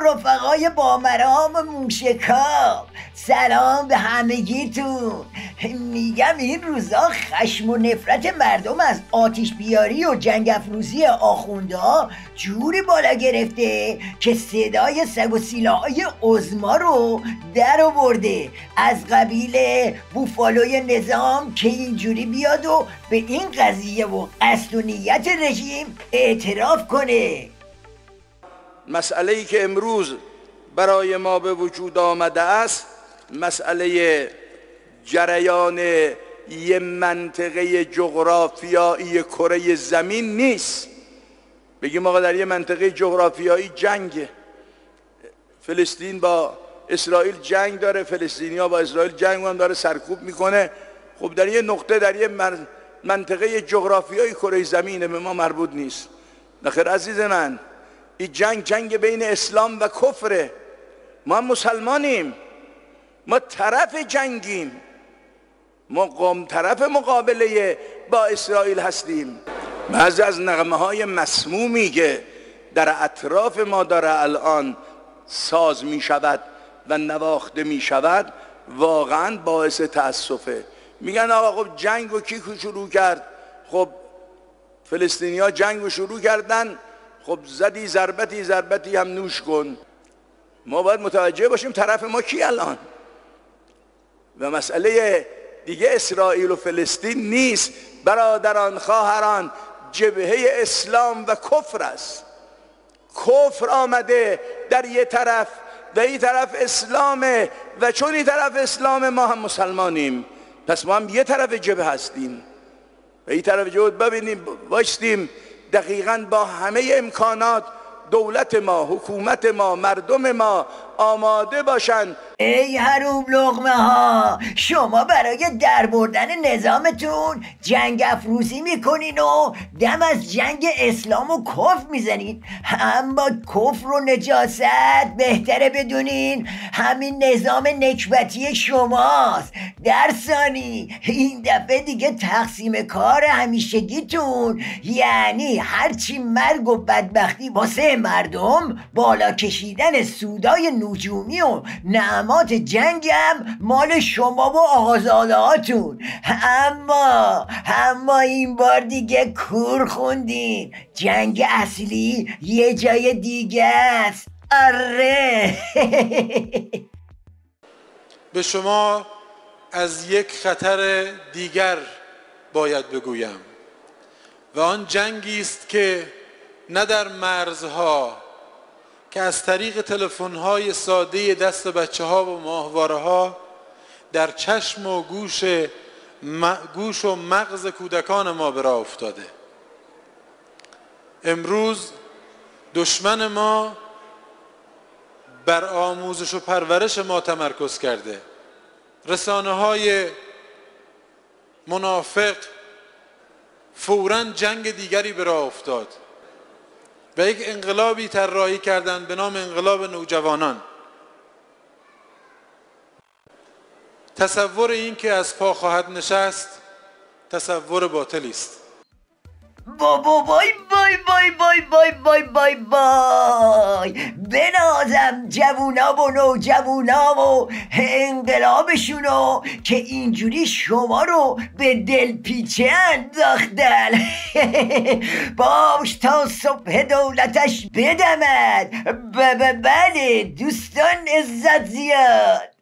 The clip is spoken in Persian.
رفقای بامرام موشکام، سلام به همگیتون. میگم این روزا خشم و نفرت مردم از آتش بیاری و جنگ افروزی آخوندها جوری بالا گرفته که صدای سگ و سیلاهای عظما رو در آورده از قبیل بوفالوی نظام که اینجوری بیاد و به این قضیه و قصد و نیت رژیم اعتراف کنه. مسئله‌ای که امروز برای ما به وجود آمده است مسئله جریان یه منطقه جغرافیایی کره زمین نیست. بگیم آقا در یه منطقه جغرافیایی جنگه، فلسطین با اسرائیل جنگ داره، فلسطینیا با اسرائیل جنگ هم داره سرکوب میکنه. خب در یه نقطه در یه منطقه جغرافیایی کره زمینه، به ما مربوط نیست. نخیر عزیز من، این جنگ بین اسلام و کفره. ما مسلمانیم، ما طرف جنگیم، ما طرف مقابله با اسرائیل هستیم. بعضی از نغمه های مسمومی که در اطراف ما داره الان ساز می شود و نواخته می شود واقعا باعث تأسفه. میگن آقا خب جنگ رو کی شروع کرد؟ خب فلسطینی ها جنگ رو شروع کردن، خب زدی ضربتی هم نوش کن. ما باید متوجه باشیم طرف ما کی الان. و مسئله دیگه اسرائیل و فلسطین نیست برادران خواهران، جبهه اسلام و کفر است. کفر آمده در یه طرف و این طرف اسلامه و چون این طرف اسلام ما هم مسلمانیم، پس ما هم یه طرف جبهه هستیم و این طرف جبهه ببینیم باشتیم دقیقاً با همه امکانات دولت ما، حکومت ما، مردم ما آماده باشن. ای حروم لقمه ها، شما برای در بردن نظامتون جنگ افروزی میکنین و دم از جنگ اسلام و کفر میزنین. اما کفر و نجاست بهتره بدونین همین نظام نکبتی شماست. در ثانی این دفعه دیگه تقسیم کار همیشگیتون یعنی هرچی مرگ و بدبختی واسه مردم، بالا کشیدن سودای نجومی و نعمات جنگم مال شما و آقازاده هاتون. اما این بار دیگه کور خوندین، جنگ اصلی یه جای دیگه است. آره. به شما از یک خطر دیگر باید بگویم و آن جنگی است که نه در مرزها که از طریق تلفن‌های ساده دست بچه‌ها و ماهواره‌ها در چشم و گوش و مغز کودکان ما به راه افتاده. امروز دشمن ما بر آموزش و پرورش ما تمرکز کرده. رسانه‌های منافق فوراً جنگ دیگری به راه افتاد و یک انقلابی طراحی کردند به نام انقلاب نوجوانان. تصور این که از پا خواهد نشست تصور باطلی است. بای بنازم جوونا و نوجوونا و انقلابشونو که اینجوری شما رو به دل پیچه انداختن. باش تا صبح دولتش بدمد. بله دوستان عزت زیاد.